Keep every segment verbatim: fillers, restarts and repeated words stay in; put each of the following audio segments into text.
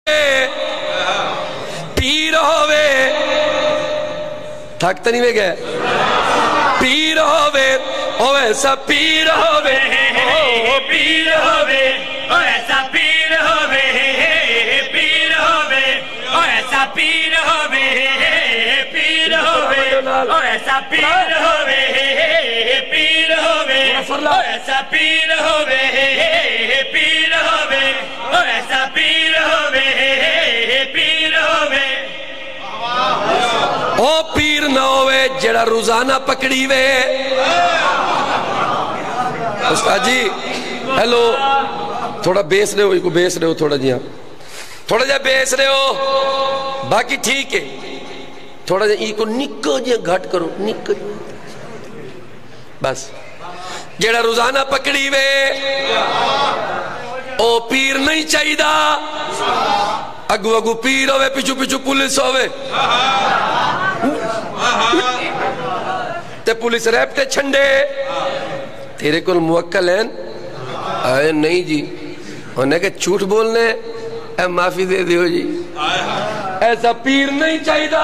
پیر ہووے تھک تو نہیں وے گئے پیر ہووے او ایسا پیر ہووے پیر ہووے او ایسا پیر ہووے پیر ہووے او ایسا پیر ہووے پیر ہووے او ایسا پیر ہووے پیر ہووے او ایسا پیر ہووے پیر ہووے او ایسا پیر ہووے پیر ہووے او پیر نہ ہوئے جڑا روزانہ پکڑی وے استاد جی ہیلو تھوڑا بیس رہے ہو ایک کو بیس رہے ہو تھوڑا جی ہاں تھوڑا جا بیس رہے ہو باقی ٹھیک ہے تھوڑا جا ایک کو نکو جی گھٹ کرو نکو جی بس جڑا روزانہ پکڑی وے او پیر نہیں چاہی دا اگو اگو پیر ہوئے پیچھو پیچھو پولیس ہوئے تے پولیس ریپٹے چھنڈے تیرے کل موکل ہیں آئے نہیں جی انہیں کہ جھوٹ بولنے اے معافی دے دیو جی ایسا پیر نہیں چاہی دا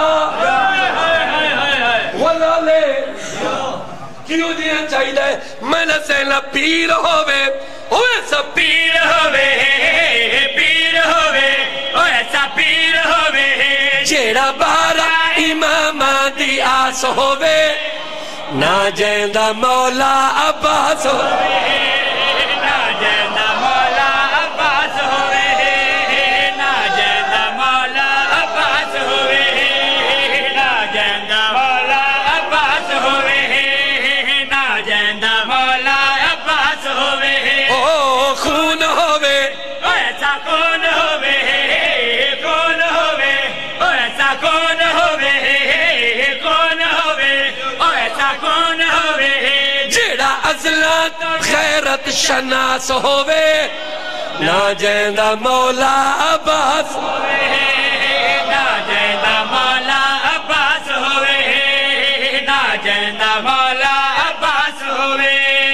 واللہ لے کیوں دیا چاہی دا میں نہ سینا پیر ہوئے او ایسا پیر ہوئے پیر ہووے او ایسا پیر ہووے جیڑا بارا امام دی آس ہووے نا جیندہ مولا عباس ہووے نا جیندہ مولا عباس ہووے نا جیندہ مولا عباس ہووے نا جیندہ مولا عباس ہووے نا جیندہ مولا عباس ہووے او خون ہووے او ایسا کون ہووے کون ہووے او ایسا کون ہووے کون ہووے او ایسا کون ہووے جیڑا ازلات خیرت شناس ہووے نا جیندہ مولا عباس نا جیندہ مولا عباس ہووے نا جیندہ مولا عباس ہووے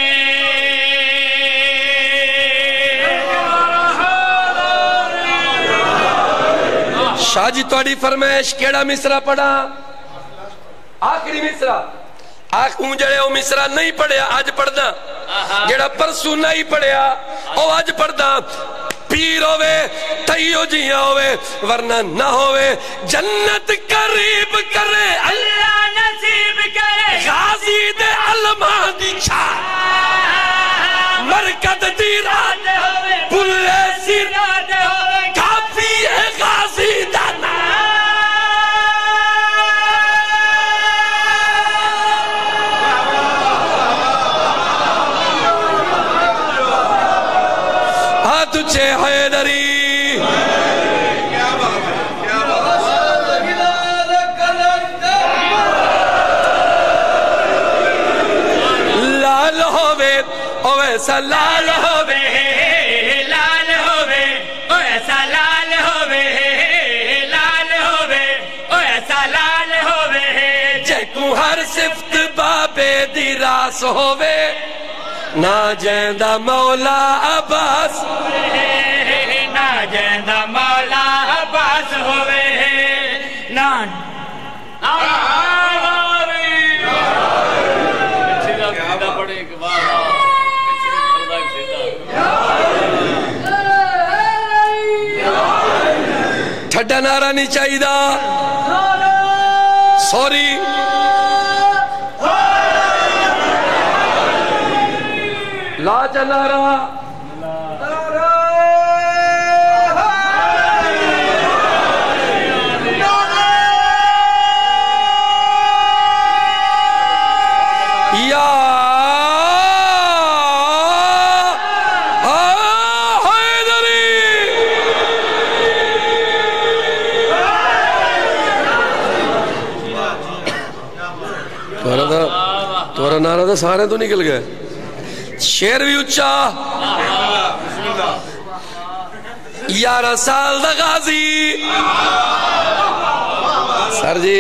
شاہ جی توڑی فرمائش کیڑا مصرہ پڑھا آخری مصرہ آخ اونجڑے او مصرہ نہیں پڑھیا آج پڑھنا جیڑا پرسو نہیں پڑھیا او آج پڑھنا پیر ہوئے تیو جیاں ہوئے ورنہ نہ ہوئے جنت قریب کرے اللہ نصیب کرے غازی دے علماء دی چھا مرکد دی رات پلے سیر کافی ہے غازی دانا ہاتھ چھے حیدری لال ہوئے او ایسا لال ہوئے لال ہووے او ایسا لال ہووے لال ہووے او ایسا لال ہووے جے کو ہر صفت بابے دی راس ہوئے نا جیندہ مولا عباس نا جیندہ مولا عباس ہووے نا ٹھڈا نعرہ نہیں چاہی دا سوری لاجا نعرہ یا تورا نعرہ تھا سارے تو نکل گئے شیر بھی اچھا یارہ سال دا غازی سر جی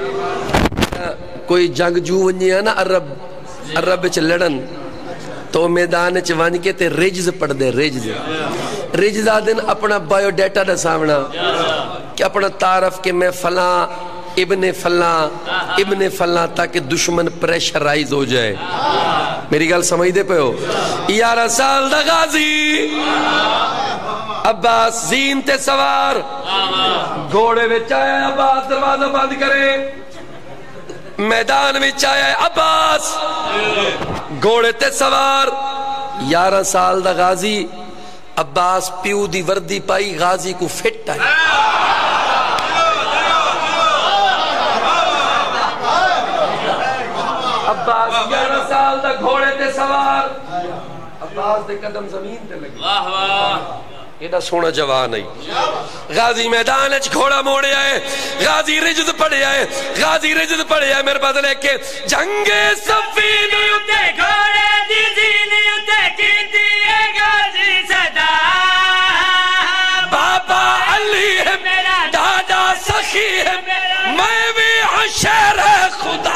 کوئی جنگ جو ونجی ہے نا عرب عرب چ لڑن تو میدان چ ون کے تے رجز پڑھ دے رجز رجزہ دن اپنا بایو ڈیٹا دا سامنا کہ اپنا تعارف کہ میں فلاں ابن فلاں ابن فلاں تاکہ دشمن پریشرائز ہو جائے. میری گل سمجھ دے پہ ہو؟ یارہ سال دا غازی عباس زین تے سوار گھوڑے وچ آیا. عباس دروازہ بند کرے. میدان وچ آیا عباس گھوڑے تے سوار. یارہ سال دا غازی عباس پیو دی وردی پائی غازی کو فٹ آئی. عباس گیارہ سال دا گھوڑے تے سوار. عباس دے قدم زمین تے لگے. واہ واہ ایڈا سونا جوان ہے. غازی میدان اچ گھوڑا موڑے آئے. غازی رجد پڑے آئے. غازی رجد پڑے آئے. میرے بدلے کے جنگ صفین اتے گھوڑے دی زین اتے کیتی ہے غازی صدا. بابا علی ہے میرا دادا سخی ہے میں بھی عشیر خدا.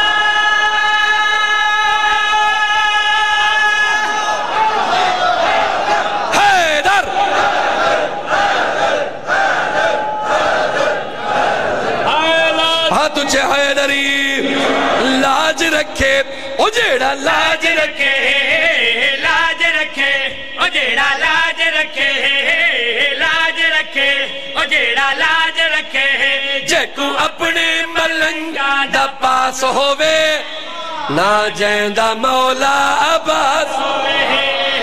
تجھے حیدری لاج رکھے او جیڑا لاج رکھے لاج رکھے او جیڑا لاج رکھے لاج رکھے او جیڑا لاج رکھے. جے کو اپنے ملنگاں دا پاس ہووے نہ جیندہ مولا عباس ہووے.